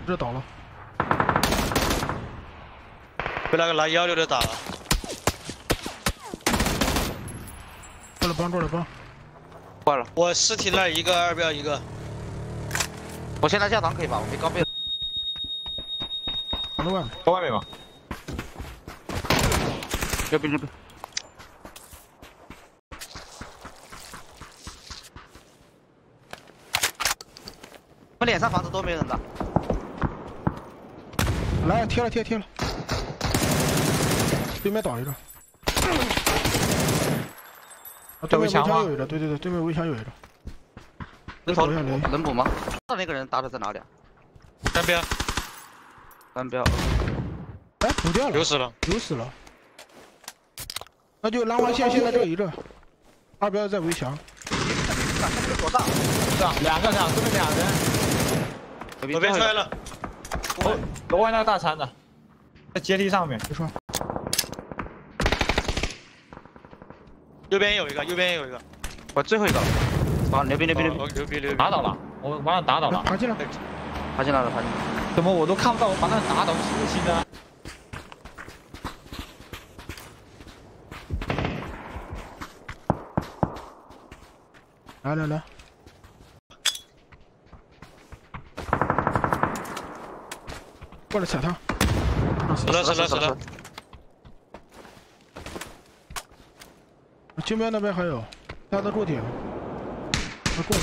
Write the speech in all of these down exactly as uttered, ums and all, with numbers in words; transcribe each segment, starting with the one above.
这倒了。 被那个拿幺六的打了。 过来帮，过来帮。 坏了， 我尸体那一个，二标一个。 我现在下场可以吧？我没高倍。 藏在外面。 在外面吗？ 右边，右边。 我脸上房子都没人的， 来贴了贴贴了，对面倒一个，啊，对面围墙有一个，对对对，对面围墙有一个， 能投能补吗？那那个人打的在哪里啊？ 三标， 三标， 哎，补掉了， 流死了， 流死了，那就蓝环线现在就一个，二标在围墙， 左上， 上两个上，这边两人。 左边摔了， 我国外那个大残的，在阶梯上面。 别说， 右边有一个，右边有一个， 我最后一个了，好，牛逼牛逼牛逼， 牛逼牛逼， 打倒了，我把他打倒了， 爬进来， 爬进来了，爬进来了， 怎么我都看不到我把他打倒是不行的？ 来来来。 过来踩他！ 死了死了死了！ 金边那边还有，他的落点，他过来。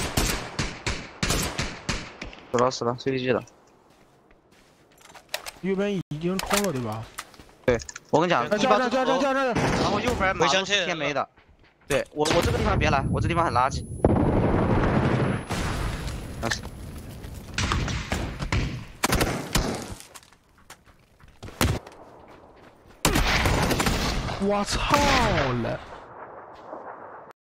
死了死了 ，C D G 的。 右边已经空了对吧？ 对，我跟你讲， 哎，这这这这这这， 然后右边马路是天没的。对我我这个地方别来，我这地方很垃圾。啊我操了！